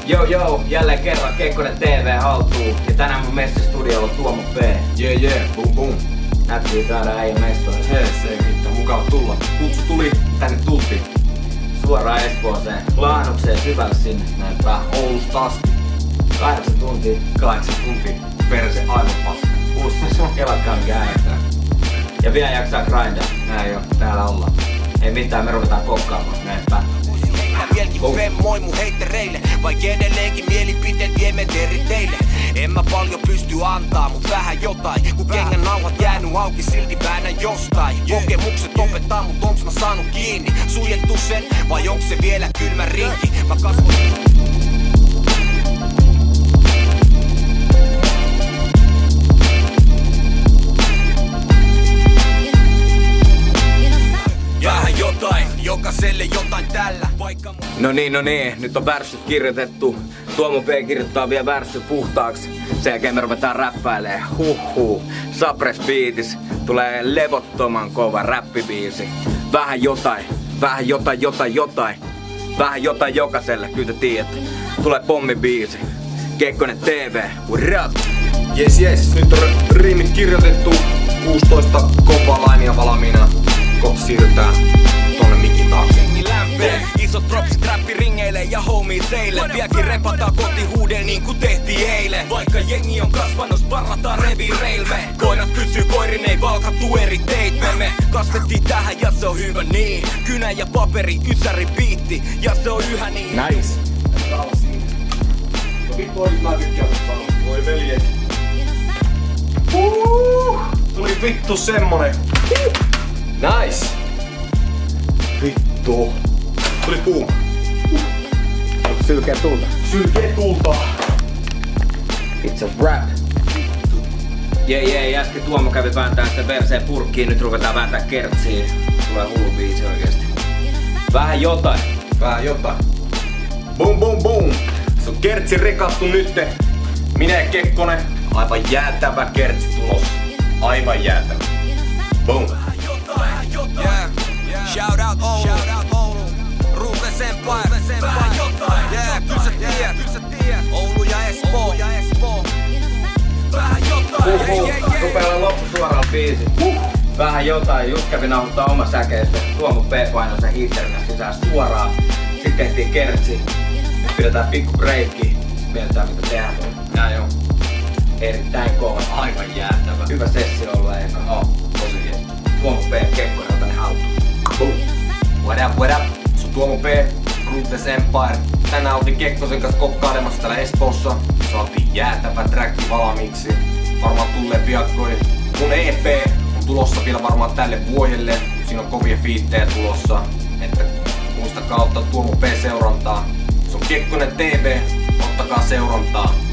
Joo, jälleen kerran Kekkonen TV haltuun. Ja tänään mun mestistudiolla Tuomo P. Boom. Nättiin saada äijä mestoille. Se mitään, mukava tulla. Kutsu tuli, tänne tultiin. Suoraan Espooseen, Laanukseen syvälle sinne. Näinpä Oulusta asti. 8 tuntia. 8 tuntia. Perse aivan paska. Pussissa, kelatkaan käydään. Ja vielä jaksaa grindaa. Näin jo, täällä ollaan. Ei mitään, me ruvetaan kokkaamaan. Näinpä. Vieläkin femmoi mun heittereille, vaik edelleenkin mielipiteet viemme teille. En mä paljon pysty antaa, mut vähän jotain. Kun kengän nauhat jäänyt auki, silti väännän jostain. Kokemukset opettaa, mut onks mä saanut kiinni? Suljettu sen, vai onks se vielä kylmä rinki? Mä kasvoin... Vähän jotain, jokaiselle jotain tällä. No niin, nyt on värssyt kirjoitettu. Tuomo P kirjoittaa vielä värssyt puhtaaksi. Sen jälkeen me ruvetaan räppäilee. Sapres Beatis. Tulee levottoman kova räppibiisi. Vähän jotain jokaiselle, kyllä te tiedätte. Tulee pommibiisi. Kekkonen TV, what up? Yes, nyt on riimit kirjoitettu. 16 kovaa lainia valmiina. Kohta siirrytään tonne mikin taakse. Isot dropsit räppi ringeilee ja homie teille. Vieläkin repataan kotihuudeen niin kuin tehtiin eilen. Vaikka jengi on kasvanut, sparrataan reviireilme. Koirat kysyy, koirin ei valkattu eri teitme. Me kasvettiin tähän ja se on hyvä niin. Kynä ja paperi, ysäri biitti ja se on yhä niin. Nice. No vittu olis mä tykkään paljon. Voi veljet. Tuli vittu semmonen. Nice. Vittu. Tuli kuuma. Sylkeä tulta. It's a rap. Jee, äsken Tuomo kävi vääntää sen verseen purkkiin, nyt ruvetaan vääntää kertsiin. Tulee hullu biisi oikeesti. Vähän jotain. Boom. Se on kertsi rekattu nytte. Minä ja Kekkonen. Aivan jäätävä kertsi tulos. Aivan jäätävä. Boom. Shout out Oulu. Ruthless Empire. Vähän jotain. Kyllä sä tiedät. Oulu ja Espoo. Vähän jotain. Rupee olla loppu suoraan biisi. Vähän jotain. Just kävi nauhoittaa oma säkeistö. Tuomo P painoi sen hitterinä sisään suoraan. Sitten tehtiin kertsi. Nyt pidetään pikku breikki. Mietitään mitä tehdään. Joo. Erittäin kova. Aivan jäätävä. Hyvä sessio ollut eikä. Tosi hieno. Tuomo P, Kekkonen on tänne haltuun. Boom. What up? Se on Tuomo P, Ruthless Empire. Tänään oltiin Kekkosen kanssa kokkailemassa täällä Espoossa. Saatiin jäätävä träkki valmiiksi. Varmaan tulee piakkoin. Mun EP on tulossa vielä varmaan tälle vuodelle. Siinä on kovia fiittejä tulossa. Että muistakaa ottaa Tuomo P seurantaa. Se on Kekkonen TV. Ottakaa seurantaa.